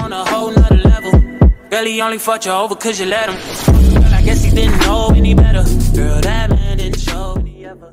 on a whole nother level. Girl, he only fucked you over cause you let him. Girl, I guess he didn't know any better. Girl, that man didn't show any ever.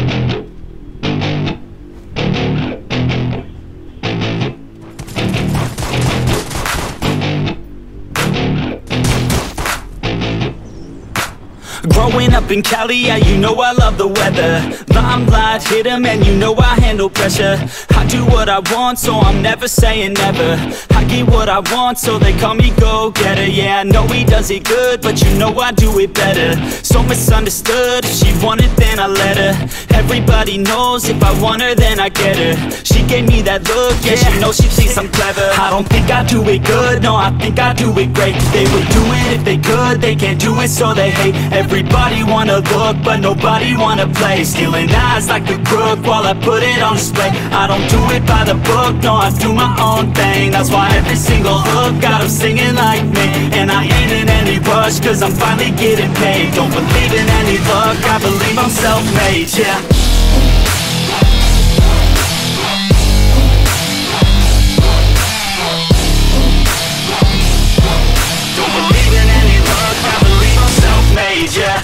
Growing up in Cali, yeah, you know I love the weather. Limelight hit 'em and you know I handle pressure. I do what I want, so I'm never saying never. I get what I want, so they call me go-getter. Yeah, I know he does it good, but you know I do it better. So misunderstood, if she wanted then I let her. Everybody knows if I want her then I get her. She gave me that look, yeah, she knows she thinks I'm clever. I don't think I do it good, no, I think I do it great. They would do it if they could, they can't do it so they hate. Everybody wanna look, but nobody wanna play. Stealing eyes like a crook while I put it on display. I don't do it by the book, no, I do my own thing. That's why every single hook got them singing like me. And I ain't in any rush, cause I'm finally getting paid. Don't believe in any luck, I believe I'm self-made, yeah. Yeah.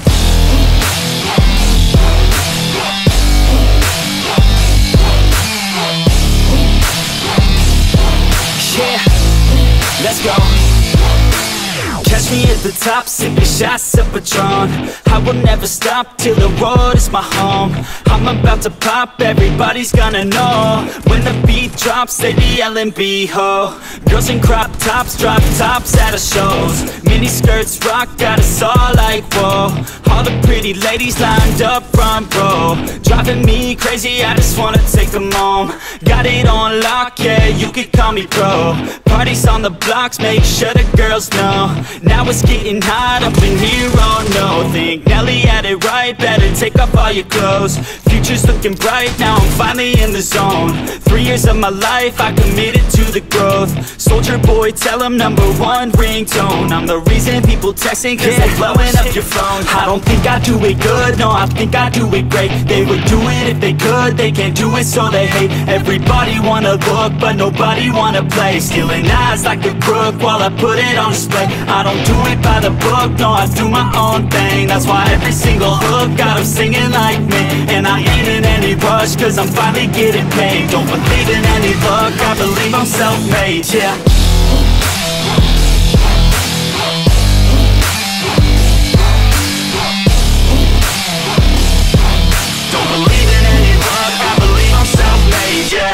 Yeah, let's go. Catch me at the top, sipping shots of Patron. I will never stop till the road is my home. I'm about to pop, everybody's gonna know. When the beat drops, they be yelling B-ho. Girls in crop tops, drop tops at our shows. Mini skirts rock, got us all like whoa. All the pretty ladies lined up front row. Driving me crazy, I just wanna take them home. Got it on lock, yeah, you could call me pro. Parties on the blocks, make sure the girls know. Now it's getting hot up in here, oh no. Think Nelly had it right, better take off all your clothes. Future's looking bright, now I'm finally in the zone. 3 years of my life, I committed to the growth. Soldier boy, tell him #1 ringtone. I'm the reason people texting, cause they blowing up your phone. I don't think I do it good, no, I think I do it great. They would do it if they could, they can't do it so they hate. Everybody wanna look, but nobody wanna play. Stealing eyes like a crook while I put it on display. I don't do it by the book, no, I do my own thing. That's why every single hook got them singing like me. And I ain't in any rush, cause I'm finally getting paid. Don't believe in any luck, I believe I'm self-made, yeah. Don't believe in any luck, I believe I'm self-made, yeah.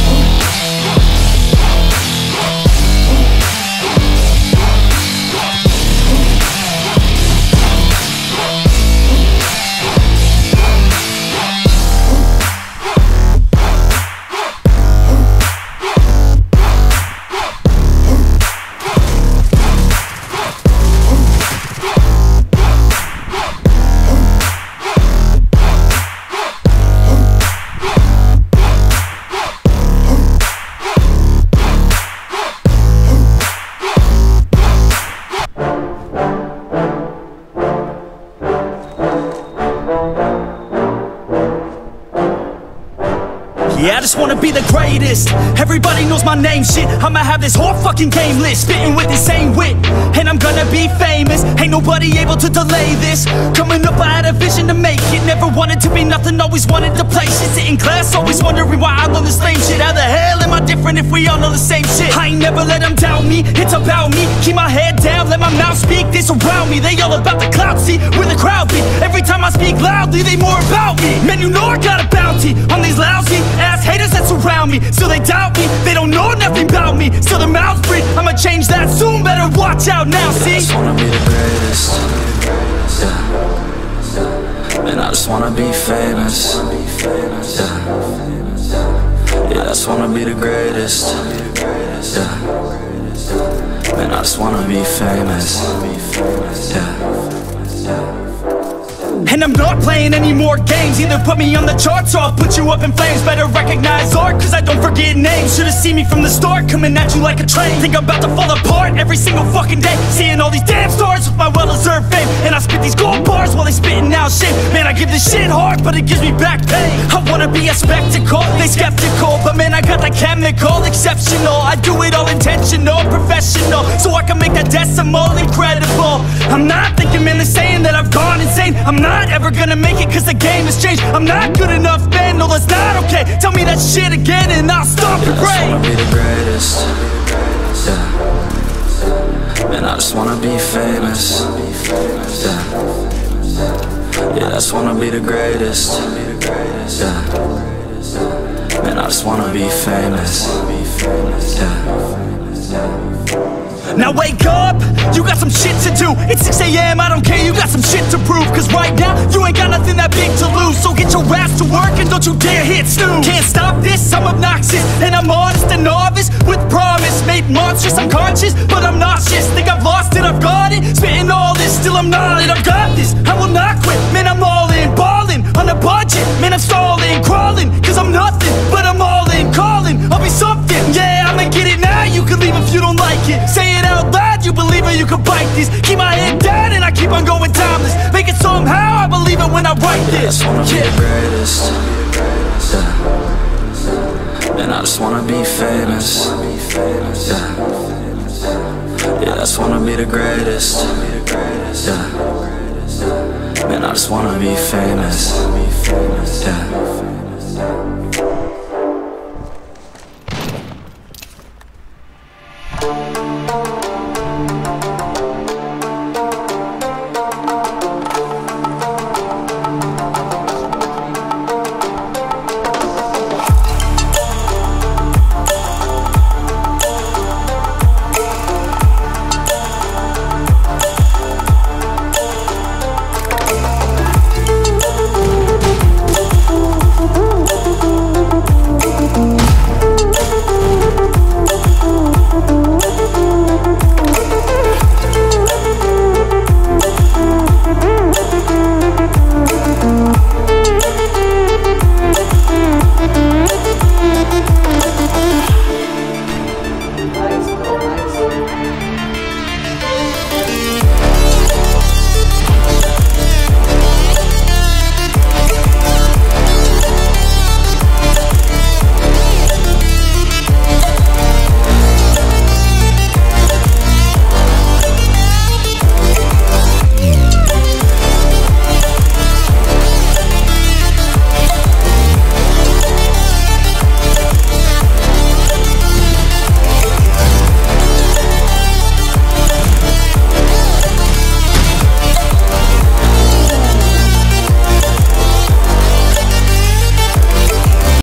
Yeah, I just wanna be the greatest. Everybody knows my name, shit. I'ma have this whole fucking game list, spitting with the same wit, and I'm gonna be famous. Ain't nobody able to delay this. Coming up, I had a vision to make it. Never wanted to be nothing, always wanted to play shit. Sit in class, always wondering why I love this lame shit. How the hell am I different if we all know the same shit? I ain't never let them doubt me, it's about me. Keep my head down, let my mouth speak. They surround me, they all about the clout. See, where the crowd be. Every time I speak loudly, they more about me. Man, you know I got a bounty on these lousy ass haters that surround me. Still they doubt me, they don't know nothing about me. Still their mouths free, I'ma change that soon. Better watch out now, see? I just wanna be the greatest, yeah. And I just wanna be famous, yeah. Yeah, I just wanna be the greatest, yeah. And I just wanna be famous, yeah. And I'm not playing any more games. Either put me on the charts or I'll put you up in flames. Better recognize art, cause I don't forget names. Should've seen me from the start, coming at you like a train. Think I'm about to fall apart every single fucking day, seeing all these damn stars with my well-deserved fame. And I spit these gold bars while they spitting out shit. Man, I give this shit hard, but it gives me back pain. I wanna be a spectacle, they skeptical, but man, I got that chemical, exceptional. I do it all intentional, professional, so I can make that decimal incredible. I'm not thinking, man, they're saying that I've gone insane. I'm not ever gonna make it cause the game has changed. I'm not good enough, man, no that's not okay. Tell me that shit again and I'll stop your brain. I just wanna be the greatest, yeah. Man, I just wanna be famous, yeah. Yeah, I just wanna be the greatest, yeah. Man, I just wanna be famous, yeah. Now wake up, you got some shit to do. It's 6 AM, I don't care, you got some shit to prove. Cause right now, you ain't got nothing that big to lose. So get your ass to work and don't you dare hit snooze. Can't stop this, I'm obnoxious, and I'm honest and novice with promise. Made monstrous, I'm conscious, but I'm nauseous. Think I've lost it, I've got it. Spitting all this, still I'm not it. I've got this, I will not quit. Man, I'm all in, ballin', on a budget. Man, I'm stalling, crawling, cause I'm nothing, but I'm all in, calling, I'll be something. Yeah, I'ma get it now, you can leave if you don't like it. Say it out loud, you believe it, you can bite this. Keep my head down and I keep on going timeless. Make it somehow, I believe it when I write this. I just wanna be the greatest, yeah. Man, I just wanna be famous, yeah. Yeah, I just wanna be the greatest, yeah. Man, I just wanna be famous, yeah.